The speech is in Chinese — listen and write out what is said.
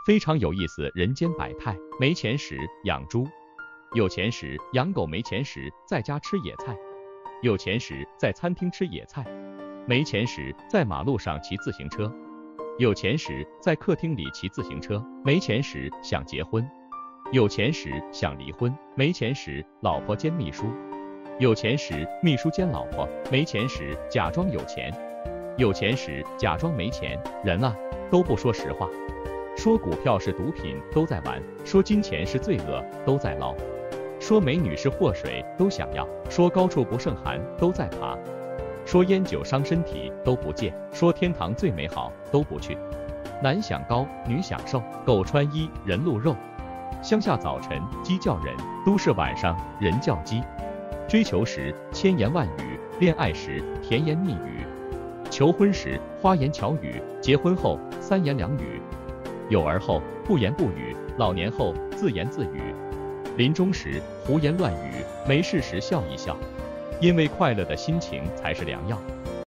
非常有意思，人间百态。没钱时养猪，有钱时养狗，没钱时在家吃野菜，有钱时在餐厅吃野菜，没钱时在马路上骑自行车，有钱时在客厅里骑自行车，没钱时想结婚，有钱时想离婚，没钱时老婆兼秘书，有钱时秘书兼老婆，没钱时假装有钱，有钱时假装没钱。人啊，都不说实话。说股票是毒品，都在玩；说金钱是罪恶，都在捞；说美女是祸水，都想要；说高处不胜寒，都在爬；说烟酒伤身体，都不戒；说天堂最美好，都不去。男想高，女想瘦，狗穿衣，人露肉。乡下早晨鸡叫人，都市晚上人叫鸡。追求时千言万语，恋爱时甜言蜜语，求婚时花言巧语，结婚后三言两语。有儿后不言不语，老年后自言自语。临终时胡言乱语，没事时笑一笑，因为快乐的心情才是良药。